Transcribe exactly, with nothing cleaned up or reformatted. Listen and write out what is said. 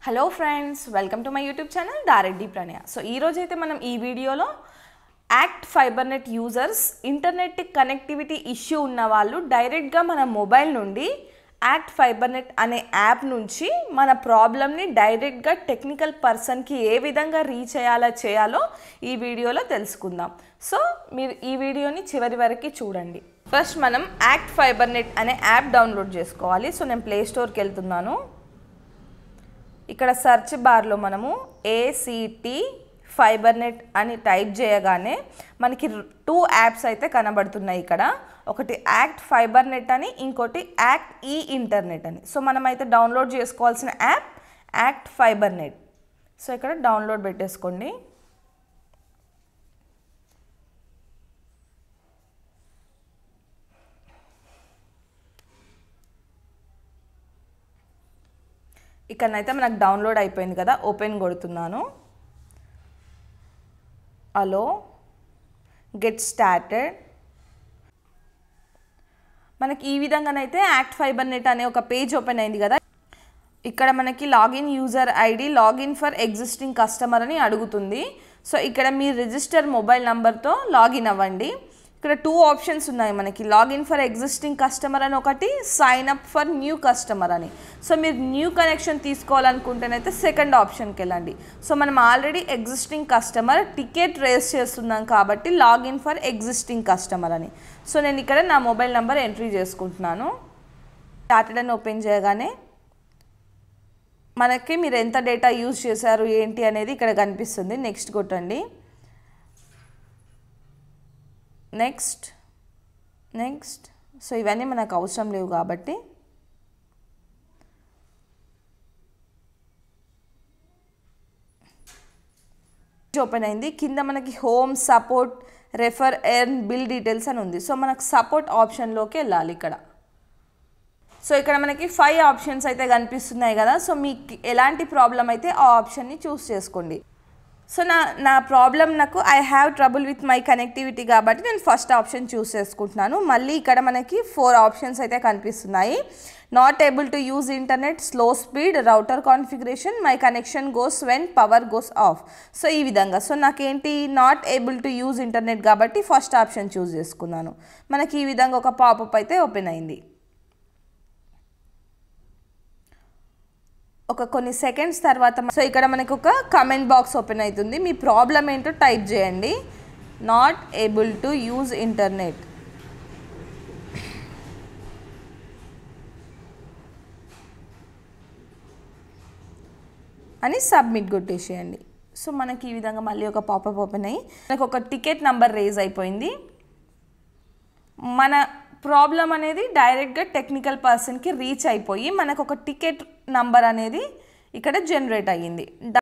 Hello friends, welcome to my YouTube channel Dareddy Pranaya. So ఈరోజు అయితే మనం ఈ వీడియోలో ACT Fibernet users internet connectivity issue ఉన్న వాళ్ళు డైరెక్ట్గా మన మొబైల్ నుండి యాక్ట్ ఫైబర్నెట్ అనే యాప్ నుంచి మన ప్రాబ్లమ్ని డైరెక్ట్గా టెక్నికల్ పర్సన్కి ఏ విధంగా రీచ్ అయ్యేలా చేయాలో ఈ వీడియోలో తెలుసుకుందాం. సో మీరు ఈ వీడియోని చివరి వరకు చూడండి. ఫస్ట్ మనం యాక్ట్ ఫైబర్నెట్ అనే యాప్ డౌన్లోడ్ చేసుకోవాలి. సో నేను ప్లే స్టోర్కి వెళ్తున్నాను. ఇక్కడ సెర్చ్ బార్లో మనము ఏసీటీ ఫైబర్నెట్ అని టైప్ చేయగానే మనకి టూ యాప్స్ అయితే కనబడుతున్నాయి. ఇక్కడ ఒకటి యాక్ట్ ఫైబర్నెట్ అని, ఇంకోటి యాక్ట్ ఈ ఇంటర్నెట్ అని. సో మనమైతే డౌన్లోడ్ చేసుకోవాల్సిన యాప్ యాక్ట్ ఫైబర్నెట్. సో ఇక్కడ డౌన్లోడ్ పెట్టేసుకోండి. ఇక్కడనైతే మనకు డౌన్లోడ్ అయిపోయింది కదా, ఓపెన్ కొడుతున్నాను. Hello, get started. మనకి ఈ విధంగానైతే యాక్ట్ ఫైబర్నెట్ అనే ఒక పేజ్ ఓపెన్ అయింది కదా. ఇక్కడ మనకి login user ID, login for existing customer అని అడుగుతుంది. సో ఇక్కడ మీ రిజిస్టర్ మొబైల్ నంబర్తో లాగిన్ అవ్వండి. ఇక్కడ టూ ఆప్షన్స్ ఉన్నాయి మనకి, లాగిన్ ఫర్ ఎగ్జిస్టింగ్ కస్టమర్ అని ఒకటి, sign up for new customer అని. సో మీరు న్యూ కనెక్షన్ తీసుకోవాలనుకుంటేనైతే సెకండ్ ఆప్షన్కి వెళ్ళండి. సో మనం already existing customer ticket raise చేస్తున్నాం కాబట్టి లాగిన్ ఫర్ ఎగ్జిస్టింగ్ కస్టమర్ అని. సో నేను ఇక్కడ నా మొబైల్ నెంబర్ ఎంట్రీ చేసుకుంటున్నాను. స్టార్టెడ్ అని ఓపెన్ చేయగానే మనకి మీరు ఎంత డేటా యూజ్ చేశారు ఏంటి అనేది ఇక్కడ కనిపిస్తుంది. నెక్స్ట్ కొట్టండి. నెక్స్ట్ నెక్స్ట్ సో ఇవన్నీ మనకు అవసరం లేవు కాబట్టి ఓపెన్ అయింది. కింద మనకి home, support, refer, earn, bill details అని ఉంది. సో మనకు సపోర్ట్ ఆప్షన్లోకి వెళ్ళాలి. ఇక్కడ సో ఇక్కడ మనకి ఫైవ్ ఆప్షన్స్ అయితే కనిపిస్తున్నాయి కదా. సో మీకు ఎలాంటి ప్రాబ్లం అయితే ఆ ఆప్షన్ని చూస్ చేసుకోండి. సో నా నా ప్రాబ్లం నాకు I have trouble with my connectivity కాబట్టి నేను ఫస్ట్ ఆప్షన్ చూస్ చేసుకుంటున్నాను. మళ్ళీ ఇక్కడ మనకి ఫోర్ ఆప్షన్స్ అయితే కనిపిస్తున్నాయి. Not able to use internet, slow speed, router configuration, my connection goes when power goes off. So ఈ విధంగా. సో నాకేంటి not able to use internet కాబట్టి ఫస్ట్ ఆప్షన్ చూస్ చేసుకున్నాను. మనకి ఈ విధంగా ఒక పాపప్ అయితే ఓపెన్ అయింది. ఒక కొన్ని సెకండ్స్ తర్వాత సో ఇక్కడ మనకు ఒక కమెంట్ బాక్స్ ఓపెన్ అవుతుంది. మీ ప్రాబ్లం ఏంటో టైప్ చేయండి. Not able to use internet అని సబ్మిట్ కొట్టేసేయండి. సో మనకి ఈ విధంగా మళ్ళీ ఒక పాపప్ ఓపెన్ అయ్యి మనకు ఒక టికెట్ నెంబర్ రేజ్ అయిపోయింది. మన ప్రాబ్లం అనేది డైరెక్ట్గా టెక్నికల్ పర్సన్కి రీచ్ అయిపోయి మనకు ఒక టికెట్ నంబర్ అనేది ఇక్కడ జనరేట్ అయ్యింది.